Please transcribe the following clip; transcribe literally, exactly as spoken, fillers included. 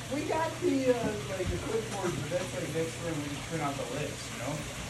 We got the uh, like the clipboard, but that's like next room. We just print out the lists, you know.